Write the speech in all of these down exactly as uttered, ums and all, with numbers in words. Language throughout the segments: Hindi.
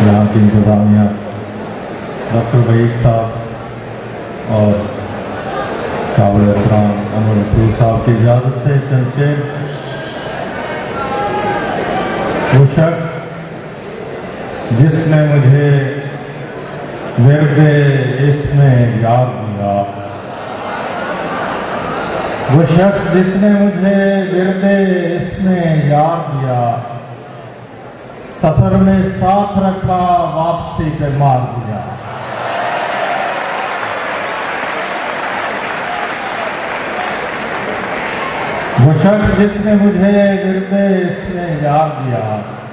यहाँ की इंतज़ामिया, डॉक्टर वहीद साहब और काबिल एहतराम अनवर रसूल साहब की इजाज़त से चंद शेर। वो शख्स जिसने मुझे विरदे इसमें याद दिया, वो शख्स जिसने मुझे विरदे इसमें याद दिया, सफर में साथ रखा वापसी पे मार दिया। वो शख्स जिसने मुझे विरदे इसमें याद दिया,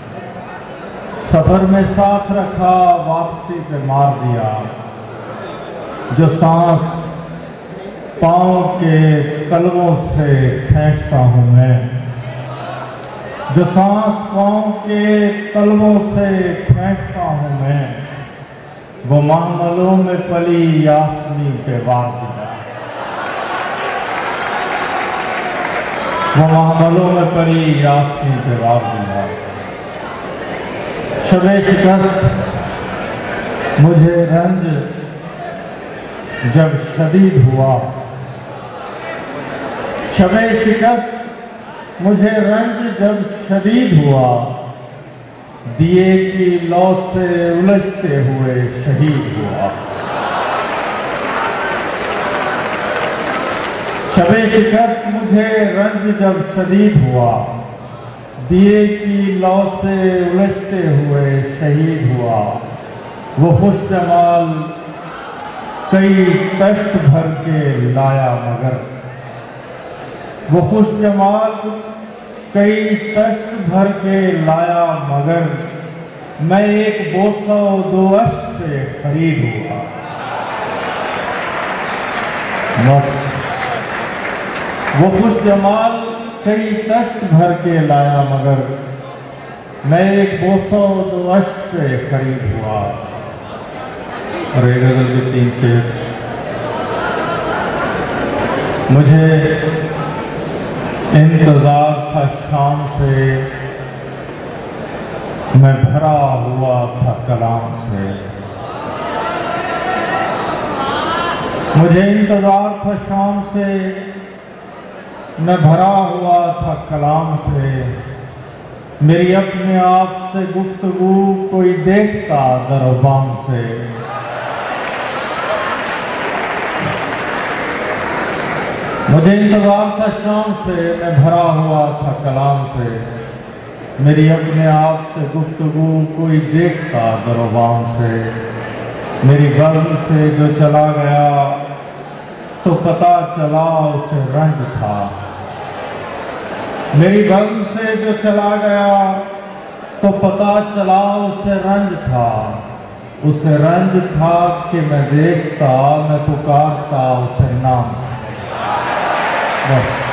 सफर में साथ रखा वापसी पे मार दिया। जो सांस पांव के तलवों से खींचता हूं मैं, जो सांस पांव के तलवों से खींचता हूं मैं, वो महमलों में पली यास्मी पे वार दिया। वो महमलों में पली यास्मी पे वार दिया। शबे शिकस्त मुझे रंज जब शदीद हुआ, शबे शिकस्त मुझे रंज जब शदीद हुआ, दिए की लौ से उलझते हुए शहीद हुआ। शबे शिकस्त मुझे रंज जब शदीद हुआ, दिए की लौ से उलझते हुए शहीद हुआ। वो खुश जमाल कई कष्ट भर के लाया मगर, वो खुश जमाल कई कष्ट भर के लाया मगर, मैं एक बोसा दो अश्क से खरीद हुआ। वो खुश जमाल कई कष्ट भर के लाया मगर, मैं एक बोसा दो अश्क से खरीद हुआ। और एक गजल के तीन शेर। मुझे इंतजार था शाम से, मैं भरा हुआ था कलाम से। मुझे इंतजार था शाम से, मैं भरा हुआ था कलाम से। मेरी अपने आप से गुफ्तगू कोई देखता दरोबाम से। मुझे इंतजार था शाम से, मैं भरा हुआ था कलाम से। मेरी अपने आप से गुफ्तगू कोई देखता दरोबाम से। मेरी बज़्म से जो चला गया तो पता चला उसे रंज था। मेरी बज़्म से जो चला गया तो पता चला उसे रंज था। उसे रंज था कि मैं देखता, मैं पुकारता उसे नाम से। बस।